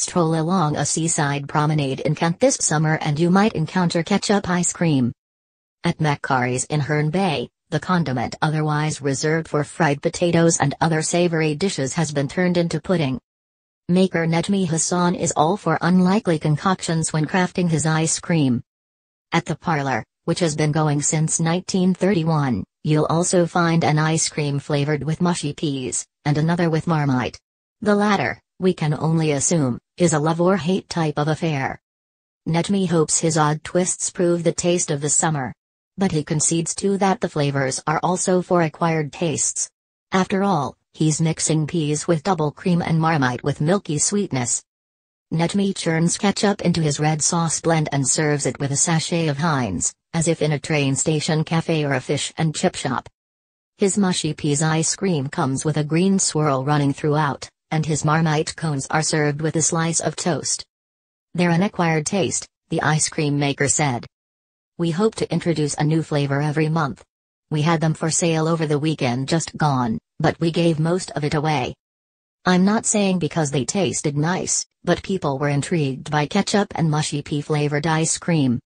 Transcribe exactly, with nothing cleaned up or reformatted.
Stroll along a seaside promenade in Kent this summer and you might encounter ketchup ice cream. At Makcari's in Herne Bay, the condiment otherwise reserved for fried potatoes and other savoury dishes has been turned into pudding. Maker Nejmi Hassan is all for unlikely concoctions when crafting his ice cream. At the parlour, which has been going since nineteen thirty-one, you'll also find an ice cream flavoured with mushy peas, and another with Marmite. The latter, we can only assume, is a love or hate type of affair. Nejmi hopes his odd twists prove the taste of the summer. But he concedes too that the flavors are also for acquired tastes. After all, he's mixing peas with double cream and Marmite with milky sweetness. Nejmi churns ketchup into his red sauce blend and serves it with a sachet of Heinz, as if in a train station cafe or a fish and chip shop. His mushy peas ice cream comes with a green swirl running throughout, and his Marmite cones are served with a slice of toast. They're an acquired taste, the ice cream maker said. We hope to introduce a new flavor every month. We had them for sale over the weekend just gone, but we gave most of it away. I'm not saying because they tasted nice, but people were intrigued by ketchup and mushy pea flavored ice cream.